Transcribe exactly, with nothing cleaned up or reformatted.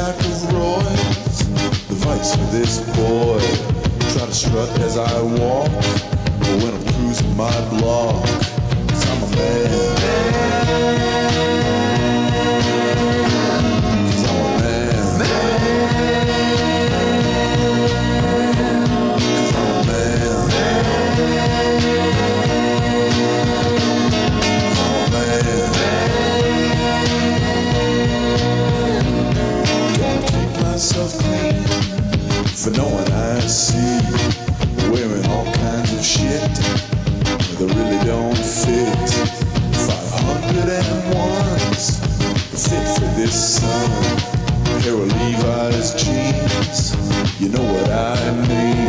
stack of Royals, the vice for this boy. Try to strut as I walk, but when I'm cruising my block, 'cause I'm a man. 'Cause I'm a man. 'Cause I'm a man. 'Cause I'm a man. Don't keep myself clean for no one I see, wearing all kinds of shit that really don't fit. Five hundred and ones fit for this sun. Pair of Levi's jeans, you know what I mean.